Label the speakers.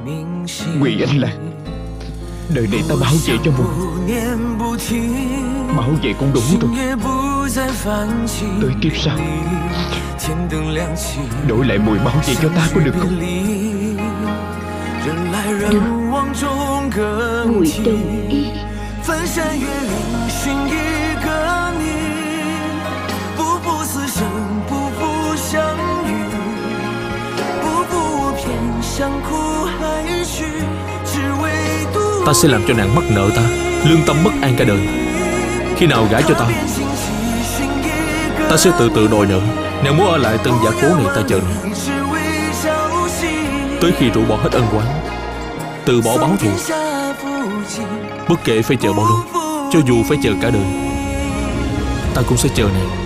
Speaker 1: Quỳ Anh Lan, đời này ta bảo vệ cho muội, bảo vệ cũng đủ rồi. Tới kiếp sau đổi lại muội bảo vệ cho ta có được không?
Speaker 2: Muội đồng ý.
Speaker 3: Ta sẽ làm cho nàng mắc nợ ta, lương tâm bất an cả đời. Khi nào gả cho ta, ta sẽ tự đòi nợ. Nàng muốn ở lại Tân Giả Phố này, ta chờ nàng tới khi rũ bỏ hết ân oán, từ bỏ báo thù. Bất kể phải chờ bao lâu, cho dù phải chờ cả đời, ta cũng sẽ chờ nàng.